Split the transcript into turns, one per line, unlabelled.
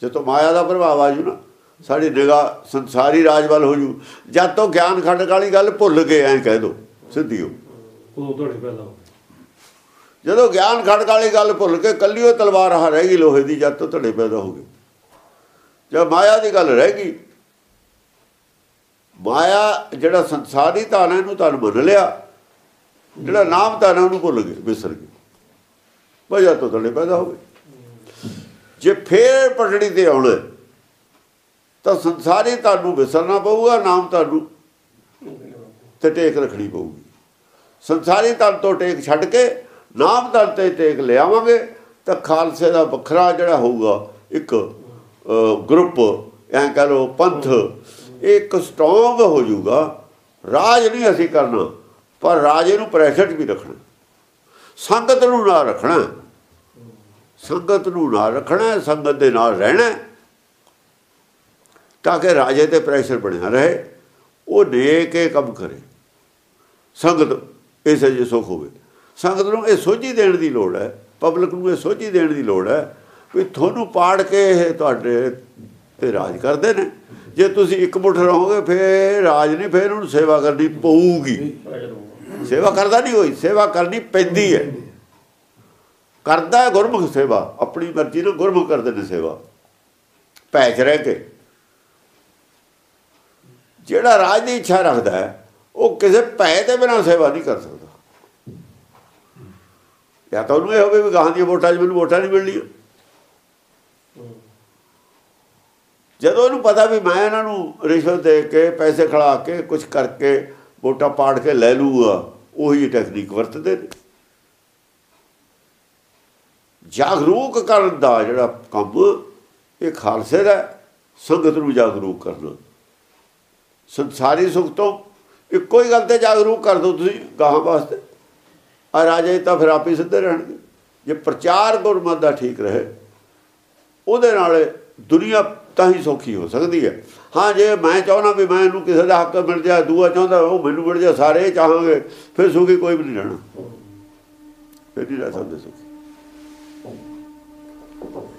ਜਦੋਂ ਮਾਇਆ ਦਾ ਪ੍ਰਭਾਵ ਆ ਜੂ ਨਾ ਸਾਡੀ ਨਿਗਾਹ ਸੰਸਾਰੀ ਰਾਜ ਵੱਲ ਹੋ ਜੂ। ਜਦ ਤੋਂ ਗਿਆਨ ਖੰਡਕ ਵਾਲੀ ਗੱਲ ਭੁੱਲ ਗਏ ਐਂ ਕਹਿ ਦਿਓ ਸਿੱਧੀ
ਉਦੋਂ ਤੁਹਾਡੇ ਪੈਦਾ ਹੋ
ਜਦੋਂ ਗਿਆਨ ਖੰਡਕ ਵਾਲੀ ਗੱਲ ਭੁੱਲ ਕੇ ਕੱਲੀ ਉਹ ਤਲਵਾਰ ਆ ਰਹਿ ਗਈ ਲੋਹੇ ਦੀ, ਜਦ ਤੋਂ ਤੁਹਾਡੇ ਪੈਦਾ ਹੋ ਗਏ। ਜਦ ਮਾਇਆ ਦੀ ਗੱਲ ਰਹਿ ਗਈ, ਮਾਇਆ ਜਿਹੜਾ ਸੰਸਾਰੀ ਧਨ ਇਹਨੂੰ ਧਨ ਮੰਨ ਲਿਆ, ਜਿਹੜਾ ਨਾਮ ਧਨ ਉਹਨੂੰ ਭੁੱਲ ਗਏ, ਵਿਸਰ ਗਏ, ਵਜ੍ਹਾ ਤੋਂ ਤੁਹਾਡੇ ਪੈਦਾ ਹੋ ਗਏ। ਜੇ ਫੇਰ ਪਟੜੀ ਤੇ ਆਉਣਾ ਤਾਂ ਸੰਸਾਰੀ ਧਨ ਨੂੰ ਵਿਸਰਨਾ ਪਊਗਾ, ਨਾਮ ਧਨ ਨੂੰ ਤੇ ਟੇਕ ਰੱਖਣੀ ਪਊਗੀ। ਸੰਸਾਰੀ ਧਨ ਤੋਂ ਟੇਕ ਛੱਡ ਕੇ ਨਾਮ ਧਨ ਤੇ ਟੇਕ ਲਿਆਵਾਂਗੇ ਤਾਂ ਖਾਲਸੇ ਦਾ ਵੱਖਰਾ ਜਿਹੜਾ ਹੋਊਗਾ ਇੱਕ ਗਰੁੱਪ, ਐਂ ਕਹਿ ਲਓ ਪੰਥ, ਇੱਕ ਸਟਰੋਂਗ ਹੋ ਜਾਊਗਾ। ਰਾਜ ਨਹੀਂ ਅਸੀਂ ਕਰਨਾ, ਪਰ ਰਾਜੇ ਨੂੰ ਪ੍ਰੈਸ਼ਰ ਵੀ ਰੱਖਣਾ, ਸੰਗਤ ਨੂੰ ਨਾ ਰੱਖਣਾ, ਸੰਗਤ ਨੂੰ ਨਾ ਰੱਖਣਾ, ਸੰਗਤ ਦੇ ਨਾਲ ਰਹਿਣਾ ਤਾਂ ਕਿ ਰਾਜੇ ਤੇ ਪ੍ਰੈਸ਼ਰ ਬਣਿਆ ਰਹੇ, ਉਹ ਨੇਕ ਕੇ ਕੰਮ ਕਰੇ। ਸੰਗਤ ਇਸੇ ਜੇ ਸੁੱਖ ਹੋਵੇ। ਸੰਗਤ ਨੂੰ ਇਹ ਸੋਝੀ ਦੇਣ ਦੀ ਲੋੜ ਹੈ, ਪਬਲਿਕ ਨੂੰ ਇਹ ਸੋਝੀ ਦੇਣ ਦੀ ਲੋੜ ਹੈ ਵੀ ਤੁਹਾਨੂੰ ਪਾੜ ਕੇ ਇਹ ਤੁਹਾਡੇ ਤੇ ਰਾਜ ਕਰਦੇ ਨੇ। ਜੇ ਤੁਸੀਂ ਇੱਕ ਮੁੱਠ ਰਹੋਗੇ ਫਿਰ ਰਾਜ ਨਹੀਂ, ਫਿਰ ਉਹਨੂੰ ਸੇਵਾ ਕਰਨੀ ਪਊਗੀ। ਸੇਵਾ ਕਰਦਾ ਨਹੀਂ ਹੋਈ, ਸੇਵਾ ਕਰਨੀ ਪੈਂਦੀ ਹੈ। ਕਰਦਾ ਗੁਰਮੁਖ ਸੇਵਾ, ਆਪਣੀ ਮਰਜ਼ੀ ਨਾਲ ਗੁਰਮੁਖ ਕਰਦੇ ਨੇ ਸੇਵਾ ਭੈ 'ਚ ਰਹਿ ਕੇ। ਜਿਹੜਾ ਰਾਜ ਦੀ ਇੱਛਾ ਰੱਖਦਾ ਹੈ ਉਹ ਕਿਸੇ ਭੈ ਦੇ ਬਿਨਾਂ ਸੇਵਾ ਨਹੀਂ ਕਰ ਸਕਦਾ। ਜਾਂ ਤਾਂ ਉਹਨੂੰ ਇਹ ਹੋਵੇ ਵੀ ਗਾਹਾਂ ਦੀਆਂ ਵੋਟਾਂ 'ਚ ਮੈਨੂੰ ਵੋਟਾਂ ਨਹੀਂ ਮਿਲਣੀਆਂ। ਜਦੋਂ ਉਹਨੂੰ ਪਤਾ ਵੀ ਮੈਂ ਇਹਨਾਂ ਨੂੰ ਰਿਸ਼ਵਤ ਦੇ ਕੇ ਪੈਸੇ ਖਿਲਾ ਕੇ ਕੁਛ ਕਰਕੇ ਵੋਟਾਂ ਪਾੜ ਕੇ ਲੈ ਲੂਗਾ, ਉਹੀ ਟੈਕਨੀਕ ਵਰਤਦੇ ਨੇ। ਜਾਗਰੂਕ ਕਰਨ ਦਾ ਜਿਹੜਾ ਕੰਮ ਇਹ ਖਾਲਸੇ ਦਾ, ਸੰਗਤ ਨੂੰ ਜਾਗਰੂਕ ਕਰਨਾ। ਸੰਸਾਰੀ ਸੁੱਖ ਤੋਂ ਇੱਕੋ ਹੀ ਗੱਲ 'ਤੇ ਜਾਗਰੂਕ ਕਰ ਦਿਓ ਤੁਸੀਂ ਗਾਹਾਂ ਵਾਸਤੇ, ਆ ਰਾਜੇ ਤਾਂ ਫਿਰ ਆਪ ਹੀ ਸਿੱਧੇ ਰਹਿਣਗੇ। ਜੇ ਪ੍ਰਚਾਰ ਗੁਰਮਤਿ ਦਾ ਠੀਕ ਰਹੇ, ਉਹਦੇ ਨਾਲ ਦੁਨੀਆ ਤਾਂ ਹੀ ਸੌਖੀ ਹੋ ਸਕਦੀ ਹੈ। ਹਾਂ, ਜੇ ਮੈਂ ਚਾਹੁੰਦਾ ਵੀ ਮੈਂ ਇਹਨੂੰ ਕਿਸੇ ਦਾ ਹੱਕ ਮਿਲ ਜਾਏ, ਦੂਆ ਚਾਹੁੰਦਾ ਉਹ ਮੈਨੂੰ ਮਿਲ ਜਾਏ, ਸਾਰੇ ਇਹ ਚਾਹਾਂਗੇ, ਫਿਰ ਸੁਖੀ ਕੋਈ ਵੀ ਨਹੀਂ ਰਹਿਣਾ, ਫਿਰ ਨਹੀਂ ਰਹਿ ਸਕਦੇ ਸੁਖੀ।